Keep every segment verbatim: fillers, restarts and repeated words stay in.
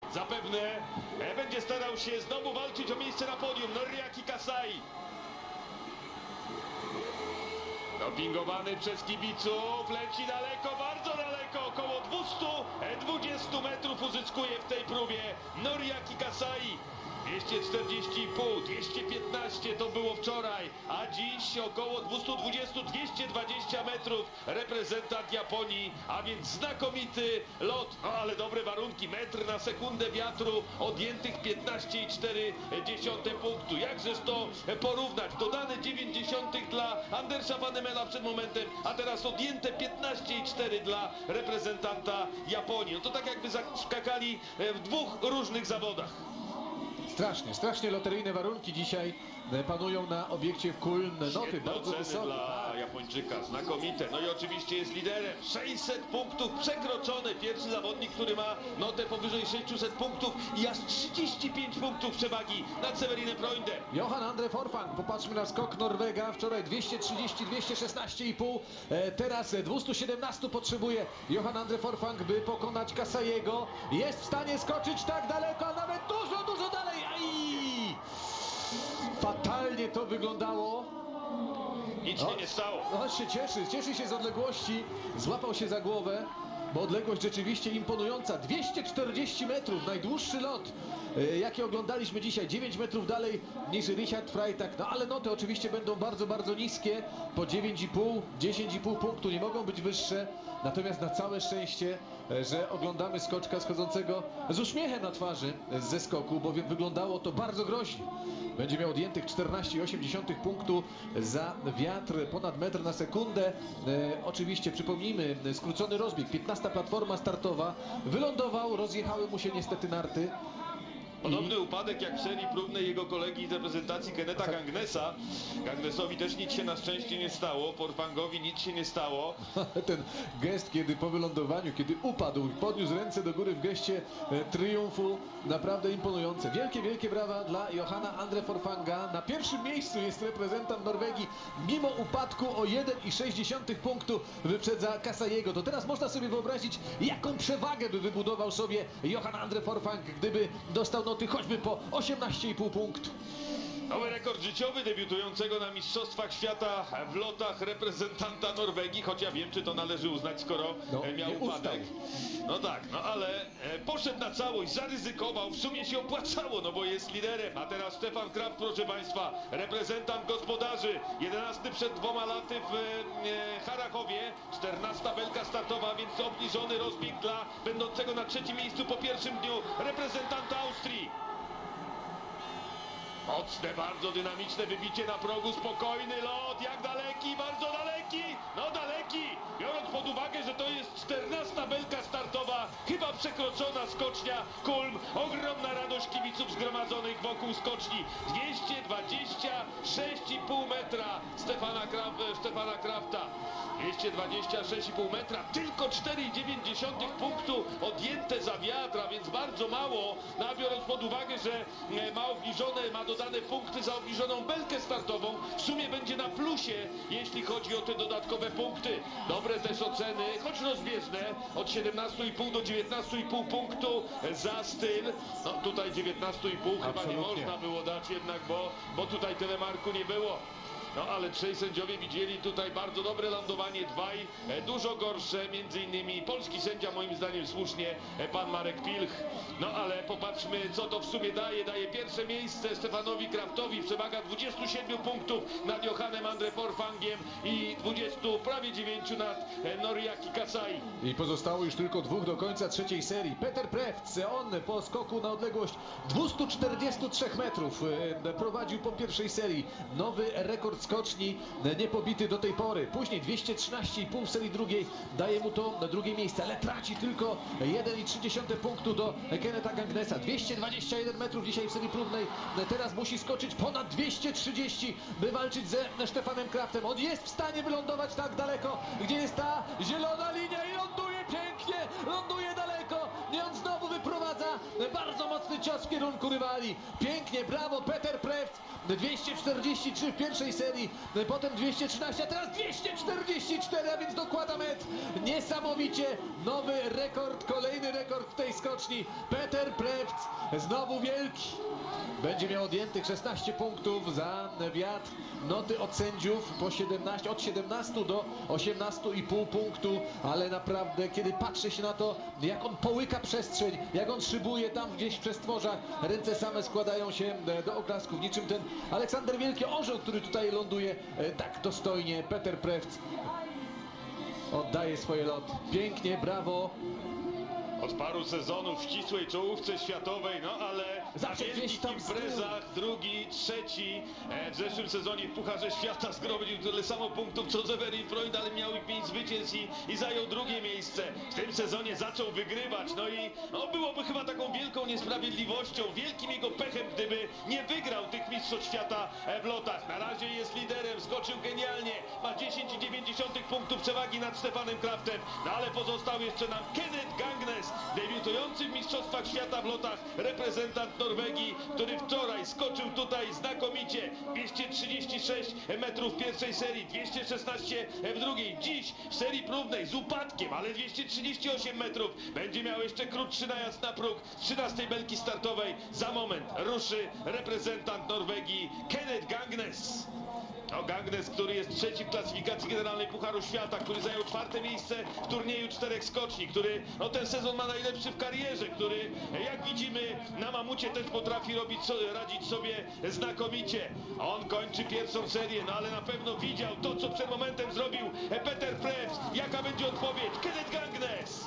zapewne e, będzie starał się znowu walczyć o miejsce na podium. Noriaki Kasai. Dopingowany przez kibiców, leci daleko, bardzo daleko, około dwieście dwadzieścia metrów uzyskuje w tej próbie Noriaki Kasai. dwieście czterdzieści i pół, dwieście piętnaście to było wczoraj, a dziś około dwieście dwadzieścia dwieście dwadzieścia metrów reprezentant Japonii, a więc znakomity lot, no ale dobre warunki, metr na sekundę wiatru, odjętych piętnaście i cztery dziesiąte punktu. Jakżeż to porównać? Dodane dziewięć dziesiątych dla Andersa Vanemela przed momentem, a teraz odjęte piętnaście i cztery dla reprezentanta Japonii. No to tak jakby skakali w dwóch różnych zawodach. Strasznie, strasznie loteryjne warunki dzisiaj panują na obiekcie w Kulm. Noty bardzo wysokie. Dla Japończyka, znakomite. No i oczywiście jest liderem. sześćset punktów przekroczone. Pierwszy zawodnik, który ma notę powyżej sześciuset punktów i aż trzydzieści pięć punktów przewagi nad Severinem Freundem. Johan Andre Forfang, popatrzmy na skok Norwega. Wczoraj dwieście trzydzieści, dwieście szesnaście i pół. E, teraz dwieście siedemnaście potrzebuje Johan Andre Forfang, by pokonać Kasaiego. Jest w stanie skoczyć tak daleko, a nawet dużo, dużo dalej. Aj! Fatalnie to wyglądało. Nic się nie stało. No się cieszy, cieszy się z odległości. Złapał się za głowę, bo odległość rzeczywiście imponująca. dwieście czterdzieści metrów, najdłuższy lot, jaki oglądaliśmy dzisiaj. dziewięć metrów dalej niż Richard Freitag. No ale noty oczywiście będą bardzo, bardzo niskie. Po dziewięć i pół, dziesięć i pół punktu nie mogą być wyższe. Natomiast na całe szczęście, że oglądamy skoczka schodzącego z uśmiechem na twarzy ze skoku, bowiem wyglądało to bardzo groźnie. Będzie miał odjętych czternaście i osiem dziesiątych punktu za wiatr, ponad metr na sekundę. E, oczywiście przypomnijmy, skrócony rozbieg, piętnasta platforma startowa. Wylądował, rozjechały mu się niestety narty. Podobny I... upadek jak w serii próbnej jego kolegi z reprezentacji Kenneta Gangnesa. Gangnesowi też nic się na szczęście nie stało, Forfangowi nic się nie stało. Ten gest, kiedy po wylądowaniu, kiedy upadł i podniósł ręce do góry w geście e, triumfu, naprawdę imponujące. Wielkie, wielkie brawa dla Johana Andre Forfanga. Na pierwszym miejscu jest reprezentant Norwegii, mimo upadku o jeden i sześć dziesiątych punktu wyprzedza Kasaiego. To teraz można sobie wyobrazić, jaką przewagę by wybudował sobie Johan Andre Forfang, gdyby dostał noty choćby po osiemnaście i pół punktów. Nowy rekord życiowy debiutującego na Mistrzostwach Świata w lotach reprezentanta Norwegii, choć ja wiem, czy to należy uznać, skoro no, miał upadek. Ustał. No tak, no ale e, poszedł na całość, zaryzykował, w sumie się opłacało, no bo jest liderem. A teraz Stefan Kraft, proszę Państwa, reprezentant gospodarzy, jedenasty przed dwoma laty w e, Harachowie, czternasta belka startowa, więc obniżony rozbieg dla będącego na trzecim miejscu po pierwszym dniu reprezentanta Austrii. Mocne, bardzo dynamiczne wybicie na progu, spokojny lot, jak daleki, bardzo daleki, no daleki, biorąc pod uwagę, że to jest czternasta belka startowa, chyba przekroczona skocznia Kulm, ogromna radość kibiców zgromadzonych wokół skoczni, dwieście dwadzieścia sześć i pół metra Stefana, Kraf Stefana Krafta, dwieście dwadzieścia sześć i pół metra, tylko cztery i dziewięć dziesiątych punktu odjęte za wiatr, a więc bardzo mało, no, biorąc pod uwagę, że ma obniżone, ma do dane punkty za obniżoną belkę startową, w sumie będzie na plusie, jeśli chodzi o te dodatkowe punkty. Dobre też oceny, choć rozbieżne, od siedemnastu i pół do dziewiętnastu i pół punktu za styl. No tutaj dziewiętnastu i pół chyba nie można było dać jednak, bo, bo tutaj telemarku nie było. No ale trzej sędziowie widzieli tutaj bardzo dobre lądowanie, dwaj e, dużo gorsze, między innymi polski sędzia, moim zdaniem słusznie, e, pan Marek Pilch. No ale popatrzmy, co to w sumie daje. Daje pierwsze miejsce Stefanowi Kraftowi, przewaga dwudziestu siedmiu punktów nad Johanem Andre Forfangiem i dwudziestu, prawie dziewięciu nad e, Noriaki Kasai. I pozostało już tylko dwóch do końca trzeciej serii. Peter Prevc, on po skoku na odległość dwieście czterdzieści trzy metrów e, prowadził po pierwszej serii. Nowy rekord skoczni, niepobity do tej pory. Później dwieście trzynaście i pół w serii drugiej, daje mu to na drugie miejsce, ale traci tylko jeden i trzy dziesiąte punktu do Kenneta Gangnesa. dwieście dwadzieścia jeden metrów dzisiaj w serii próbnej. Teraz musi skoczyć ponad dwieście trzydzieści, by walczyć ze Stefanem Kraftem. On jest w stanie wylądować tak daleko, gdzie jest ta zielona linia i ląduje pięknie, ląduje daleko. I on znowu wyprowadza bardzo mocny cios w kierunku rywali. Pięknie, brawo, Peter Prewc. dwieście czterdzieści trzy w pierwszej serii, potem dwieście trzynaście, a teraz dwieście czterdzieści cztery, a więc dokłada metr. Niesamowicie, nowy rekord, kolejny rekord w tej skoczni. Peter Prewc, znowu wielki. Będzie miał odjętych szesnaście punktów za wiatr. Noty od sędziów po siedemnaście, od siedemnastu do osiemnastu i pół punktu, ale naprawdę, kiedy patrzy się na to, jak on połyka przestrzeń, jak on szybuje tam gdzieś w przestworzach, ręce same składają się do oklasków, niczym ten Aleksander Wielki Orzeł, który tutaj ląduje tak dostojnie. Peter Prewc oddaje swoje loty. Pięknie, brawo. Od paru sezonów w ścisłej czołówce światowej, no ale na Zawsze gdzieś wielkich tam z tyłu. imprezach, drugi, trzeci, e, w zeszłym sezonie w Pucharze Świata zgromadził tyle samo punktów co Severin Freund, ale miał ich pięć zwycięstw i, i zajął drugie miejsce. W tym sezonie zaczął wygrywać, no i no, byłoby chyba taką wielką niesprawiedliwością, wielkim jego pechem, gdyby nie wygrał tych mistrzostw świata e, w lotach. Na razie jest liderem, skoczył genialnie, ma dziesięć i dziewięć dziesiątych punktów przewagi nad Stefanem Kraftem, no ale pozostał jeszcze nam Kenneth Gangnes, debiutujący w Mistrzostwach Świata w lotach reprezentant Norwegii, który wczoraj skoczył tutaj znakomicie. dwieście trzydzieści sześć metrów w pierwszej serii, dwieście szesnaście w drugiej. Dziś w serii próbnej z upadkiem, ale dwieście trzydzieści osiem metrów. Będzie miał jeszcze krótszy najazd na próg z trzynastej belki startowej. Za moment ruszy reprezentant Norwegii Kenneth Gangnes. No, Gangnes, który jest trzeci w klasyfikacji generalnej Pucharu Świata, który zajął czwarte miejsce w turnieju czterech skoczni, który no, ten sezon ma najlepszy w karierze, który jak widzimy na mamucie też potrafi robić, so, radzić sobie znakomicie. On kończy pierwszą serię, no ale na pewno widział to, co przed momentem zrobił Peter Prewc. Jaka będzie odpowiedź? Kenneth Gangnes!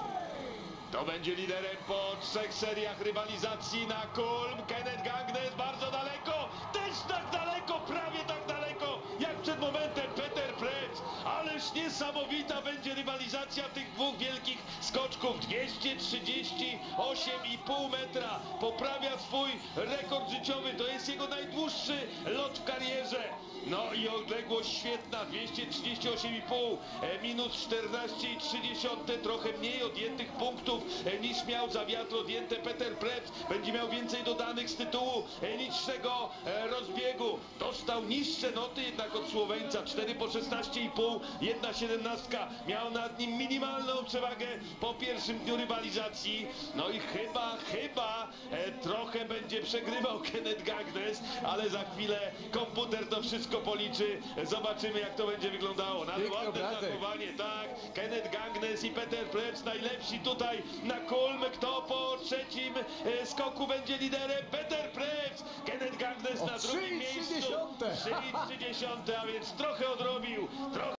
To będzie liderem po trzech seriach rywalizacji na Kulm. Kenneth Gangnes bardzo daleko, też tak daleko, prawie tak daleko jak przed momentem Peter Prewc. Ależ niesamowita będzie rywalizacja tych dwóch wielkich skoczków. dwieście trzydzieści osiem i pół metra. Poprawia swój rekord życiowy. To jest jego najdłuższy lot w karierze. No i odległość świetna, dwieście trzydzieści osiem i pół, e, minus czternaście i trzy dziesiąte, trochę mniej odjętych punktów e, niż miał za wiatr odjęte Peter Prewc. Będzie miał więcej dodanych z tytułu e, niższego e, rozbiegu. Dostał niższe noty jednak od Słoweńca, cztery po szesnaście i pół, jedna siedemnastka. Miał nad nim minimalną przewagę po pierwszym dniu rywalizacji. No i chyba, chyba e, trochę będzie przegrywał Kenneth Gangnes, ale za chwilę komputer to wszystko policzy. Zobaczymy, jak to będzie wyglądało. Na Piękny ładne obrazek. zachowanie, tak. Kenneth Gangnes i Peter Prewc najlepsi tutaj na Kulm. Kto po trzecim e, skoku będzie liderem? Peter Prewc. Kenneth Gangnes O na trzy drugim i trzy miejscu. dziesiąte. trzy i trzy dziesiąte, a więc trochę odrobił. Trochę